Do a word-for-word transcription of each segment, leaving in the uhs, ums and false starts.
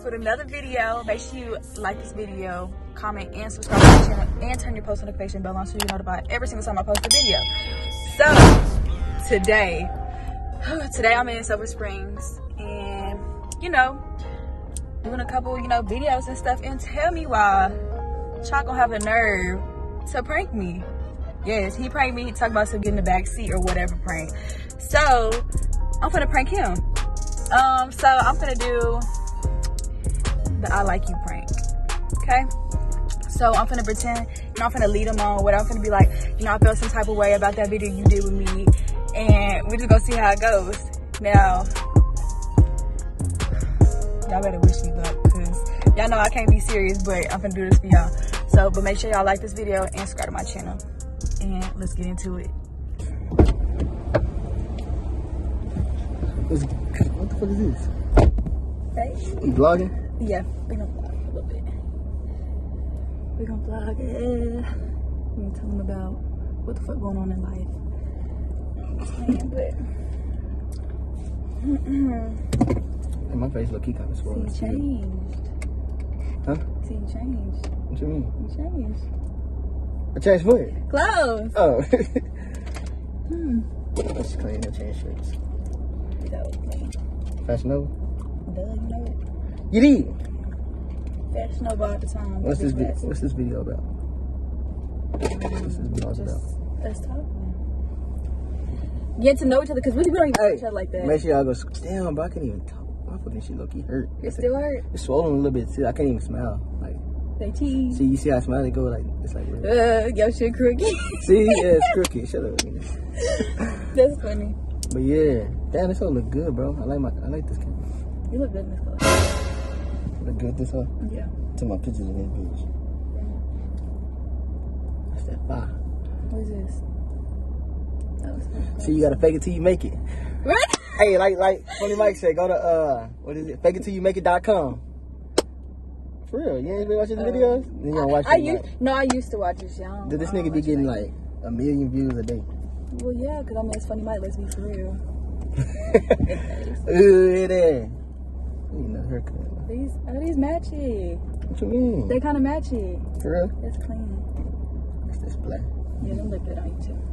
with another video. Make sure you like this video, comment, and subscribe to the channel, and turn your post notification bell on so you're notified every single time I post a video. So today, today I'm in Silver Springs, and you know, doing a couple, you know, videos and stuff. And tell me why Choc gonna have the nerve to prank me. Yes, he pranked me. He talked about some getting the back seat or whatever prank. So I'm gonna prank him. Um, so I'm gonna do the I like you prank. Okay? So I'm gonna pretend, you know, I'm gonna lead him on what I'm gonna be like, you know, I felt some type of way about that video you did with me, and we're just gonna see how it goes. Now, y'all better wish me luck, because y'all know I can't be serious, but I'm gonna do this for y'all. So, but make sure y'all like this video and subscribe to my channel. And let's get into it. What the fuck is this? Hey. You vlogging? Yeah, we're gonna vlog a little bit. We're gonna vlog it. We're gonna tell them about what the fuck going on in life. Man, but Hey, my face look kind of swollen. see, you changed. Huh? See, you changed. What you mean? You changed. I changed what? Clothes. Oh. Hmm. Let's clean and change shirts. That was clean. Fashion Nova? Duh, you know it. You did. Fashion Nova all the time. What's this? Big Vi what's this video about? What's this video Just about? us talking. Get to know each other, because we don't even know each other like that. Make sure y'all go. Damn, bro, I can't even talk. My fucking shit low key hurt. It still hurt? It's swollen a little bit too. I can't even smile. Like, They tease. see, you see how I smile? It go like it's like. Red. Uh, your shit crooked. See, yeah, it's crooked. Shut up, nigga. That's funny. But yeah, damn, this all look good, bro. I like my, I like this camera. You look good in this color. Look good this hoe. Yeah. Take my pictures of this bitch. That's that fire. What is this? That was fun. See, you gotta fake it till you make it. What? Hey, like like Funny Mike said, go to uh, what is it? Fake it till you make it dot com. For real, you ain't been watching the Uh, videos? Then you gonna watch I it. used, Like, no, I used to watch this. Young. did this nigga be getting like a million views a day? Well, yeah, because I mean, it's Funny Mike. Let's be for real. Ooh, it is. You know, haircut. These are these matchy. What you mean? They kind of matchy. For real? That's clean. That's this black. Yeah, them look good on you too.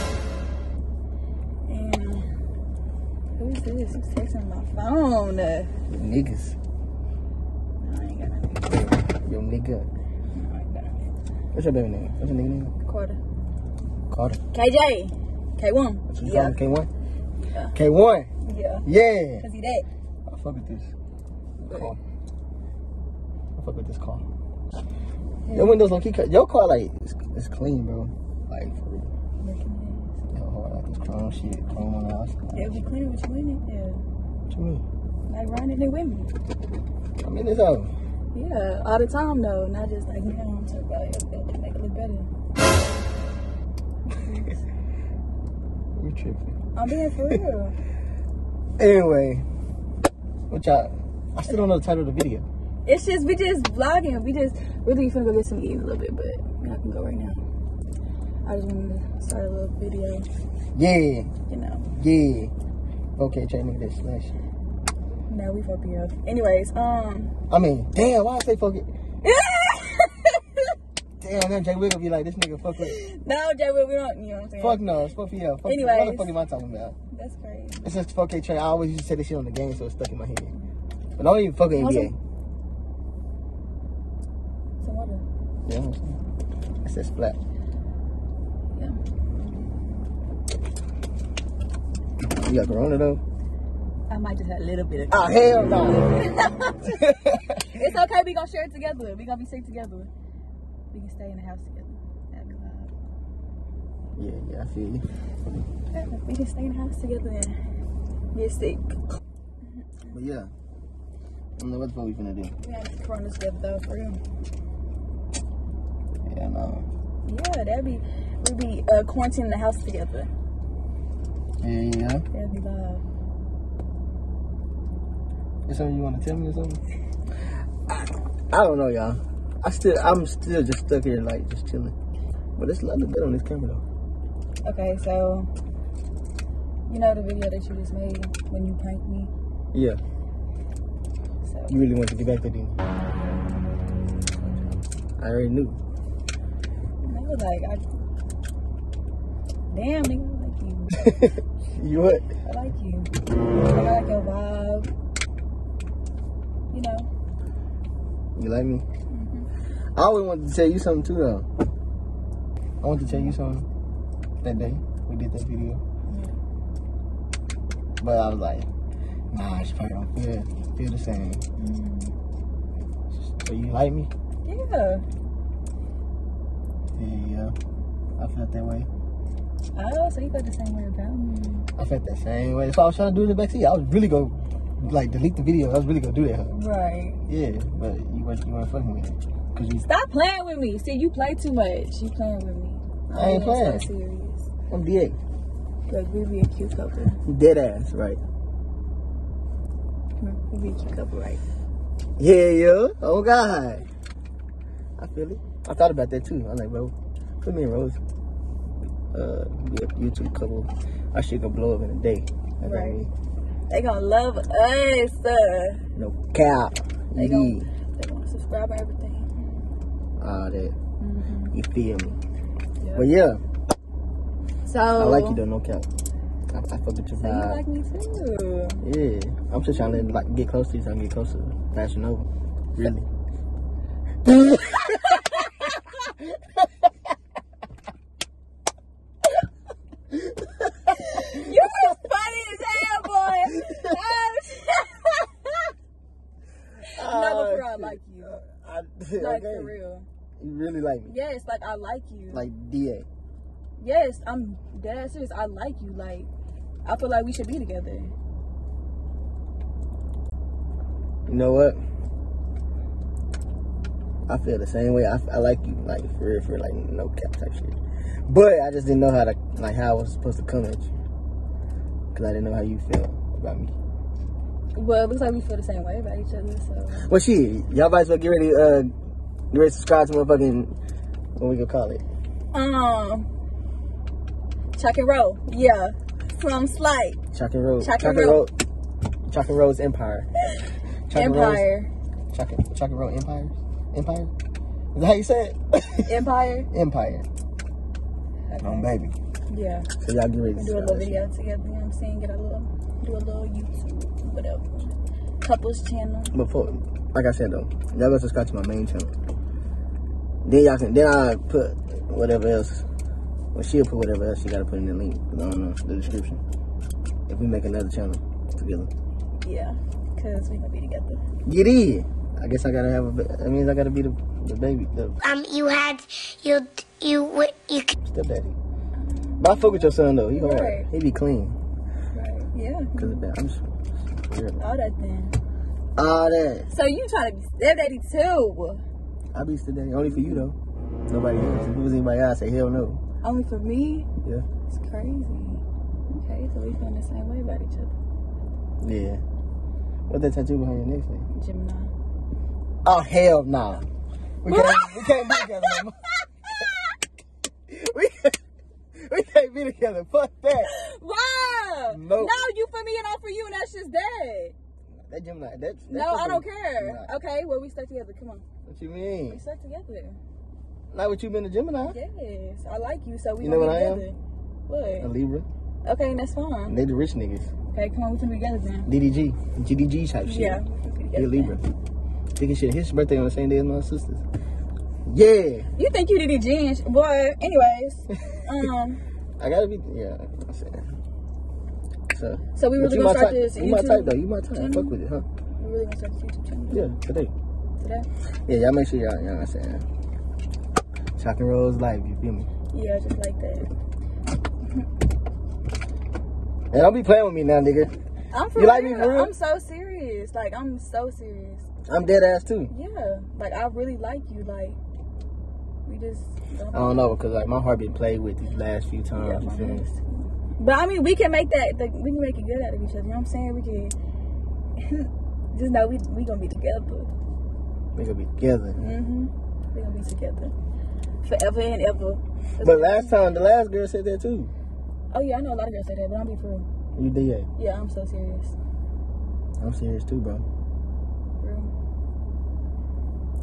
And who is this? Who's texting my phone? Uh, Niggas. no, I ain't got nothing. Yo, nigga. No, I ain't got nothing. What's your baby name? What's your nigga name? Quarter. Carter. K J. K one. What you Yeah. call him? K one? Yeah. K one? Yeah. Yeah. Cause he that. I fuck with this car. I fuck with this car. Yeah. Your windows low key cut. Your car like it's, it's clean, bro. Like for real. Looking Yo, hard like this chrome shit, chrome on the outside. at it. It'll be cleaner with you in it. Yeah. What you mean? Like riding it with me. I'm in this out. Yeah. All the time though. Not just like now. I'm talking about it. It'll make it look better. You tripping? I'm being for real. Anyway, what y'all? I still don't know the title of the video. It's just, we just vlogging. We just really finna go get some eating a little bit, but I can go right now. I just wanted to start a little video, Yeah, you know. yeah. Okay, Trey, look at this. Nice. No, we fuck you up. Anyways, um. I mean, damn, why I say fuck it? Damn, then Jay Wiggle be like, this nigga fuck with. No, Jay, we don't, you know what I'm saying? Fuck no, it's fuck for you. Fuck Anyways. What the fuck am I talking about? That's crazy. It's just fuck K Trey. I always used to say this shit on the game, so it's stuck in my head. But I don't even fuck with N B A. Awesome. Some water. Yeah, I'm saying. It's that splat. Yeah. You got corona though? I might just have a little bit of. Oh, hell no. It's okay. We gonna share it together. We gonna be sick together. We can stay in the house together. That'd be loud. Yeah, yeah, I feel you. Yeah, we can stay in the house together and get sick. But yeah, I don't know what the fuck we finna do. We have to corona together though, for real. Yeah, no. Yeah, that'd be. We'd be uh, quarantining the house together. Yeah, yeah. That'd be loud. Is something you want to tell me or something? I, I don't know, y'all. I still, I'm still just stuck here, like, just chilling. But it's a lot of good on this camera, though. Okay, so you know the video that you just made when you pranked me? Yeah. So You really want to get back there, didn't you? I already knew. No, like, I... Damn, nigga, I like you. You what? I like you. Like, I like your vibe. You know. You like me? Mm-hmm. I always wanted to tell you something, too, though. I wanted to tell you something that day. We did that video. Yeah. But I was like, nah, she probably don't feel, feel the same. Mm-hmm. So you like me? Yeah. Yeah, yeah. I felt that way. Oh, so you felt the same way about me. I felt that same way. So I was trying to do it in the backseat. I was really going to, like, delete the video. I was really going to do that, huh? Right. Yeah, but you weren't, you weren't fucking with it. Cause you... Stop playing with me. See, you play too much. You playing with me. I ain't playing. So serious. I'm D A. Like, we be a cute couple. Dead ass, right? We be a cute couple, right? Yeah, yeah. Oh, God. I feel it. I thought about that, too. I was like, bro, put me and Rose. Uh, be a YouTube couple. Our shit gonna blow up in a day. That's right. I mean. They gonna love us. Uh, no cap. They yeah. gonna, they gonna subscribe and everything. All that. Mm-hmm. You feel me? Yep. But yeah. So. I like you though, no cap. I, I fuck with your So vibe. you like me too. Yeah. I'm just trying to like get close to you so I can get closer. Fashion over. Really. You was funny as hell, boy. Oh, no, but for real, I like you. I, Like, okay. for real. You really like me? Yes, like, I like you. Like D A. Yes, I'm dead serious. I like you. Like, I feel like we should be together. You know what? I feel the same way. I, I like you, like, for real, for real, like, no cap type shit. But I just didn't know how to, like, how I was supposed to come at you. Because I didn't know how you felt about me. Well, it looks like we feel the same way about each other, so. Well, shit, y'all might as well get ready, uh, get ready to subscribe to motherfucking, what we gonna call it? Um, Chuck and Roll, yeah. From Slight. Chuck and Rose. Chuck and Roll. Chuck and Rose Empire. Chuck Empire. Rose, Chuck, and, Chuck and Roll Empire? Empire? Is that how you say it? Empire? Empire. Okay. Oh, baby. Yeah. So y'all get ready to Do a little video together, you know what I'm saying? Get a little, do a little YouTube, whatever. Couples channel. Before, like I said though, y'all go subscribe to my main channel. Then y'all can, then I put whatever else. Well, she'll put whatever else she gotta put in the link. I don't know, the description. If we make another channel together. Yeah, because we gonna be together. Get in. I guess I gotta have a, that means I gotta be the, the baby. The Um, you had, you, you, you. stepdaddy. But I fuck with your son though. He hard. Right. He be clean. Right, yeah. Cause of that. I'm just weird. All that then. All that. So you trying to be stepdaddy too? I be stepdaddy. Only for you though. Nobody else. If it was anybody else, I say hell no. Only for me? Yeah. It's crazy. Okay, so we feeling the same way about each other. Yeah. What's that tattoo behind your neck say? Gemini. Oh hell no. Nah. We can't we can't be together no more. we can't we can't be together. Fuck that. Wow. Nope. No, you for me and I'm for you, and that's just that. That Gemini. That, that No, I don't care. Gemini. Okay, well we stuck together. Come on. What you mean? We stuck together. Not what you been a Gemini. Yes, I like you, so we You know gonna what be I am? together. A What? Libra. Okay, and that's fine. They the rich niggas. Okay, come on, we can be together then. D D G. G D G type shit. Yeah, we can be He together a Libra. then. Thinking shit. His birthday on the same day as my sister's. Yeah. You think you did a G? Boy, anyways. um. I gotta be. Yeah. I said. So. So we but really you gonna my start type, this You my YouTube type though. You my type. channel? Fuck with it, huh? We really gonna start this YouTube channel? Yeah. Today. Today? Yeah. Y'all make sure y'all. You know what I'm saying. Chock and Rose life. You feel me? Yeah, just like that. And don't be playing with me now, nigga. I'm for You real. like me for real? I'm so serious. Like, I'm so serious. I'm dead ass too. Yeah. Like, I really like you. Like, we just don't I don't know, cause like my heart been played with these last few times. Yeah, you my feel me? hands too. But I mean, we can make that. Like, we can make it good out of each other. You know what I'm saying? We can just know we we gonna be together. We gonna be together. Mhm. We gonna be together forever and ever. But last time, the last girl said that too. Oh yeah, I know a lot of girls say that, but I'm be for real. You D A. Yeah, I'm so serious. I'm serious too, bro. For real.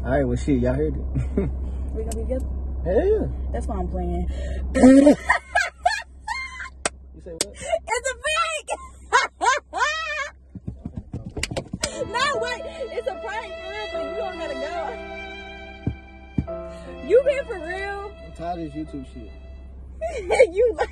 All right, well, shit, y'all heard it. We gonna be together? Hell yeah. That's why I'm playing. You say what? It's a prank! No, wait. It's a prank for real, but you don't gotta go. You been for real? I'm tired of this YouTube shit. You like...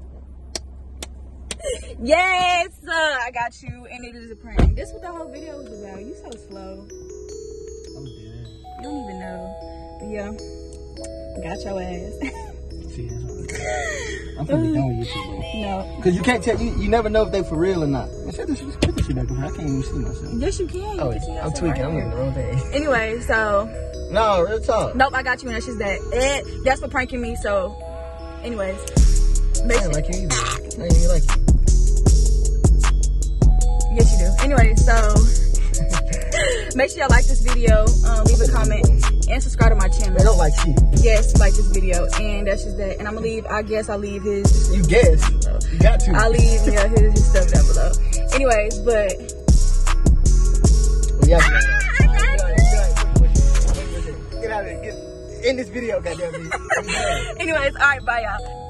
Yes, uh, I got you, and it is a prank. This is what the whole video was about. You so slow. I'm dead. You don't even know. But yeah, got your ass. See, I'm finna be done with YouTube, bro. No. Cause you can't tell, you, you never know if they for real or not. I said this shit back there. I can't even see myself. Yes, you can. You Oh, can see I'm yourself tweaking. right I'm in here. the wrong thing. Anyway, so No, real talk. nope, I got you, and that's just that. Eh, that's for pranking me. So, anyways, I make ain't sure. like you either. I ain't even like you. Yes, you do. Anyway, so make sure y'all like this video, um, leave a comment, and subscribe to my channel. They don't like shit. Yes, like this video, and that's just that. And I'm gonna leave. I guess I'll leave his. You guess. You got to. I'll leave yeah, his, his stuff down below. Anyways, but Well, yeah, get out of here. Get in this video, goddamn it. anyways, all right, bye y'all.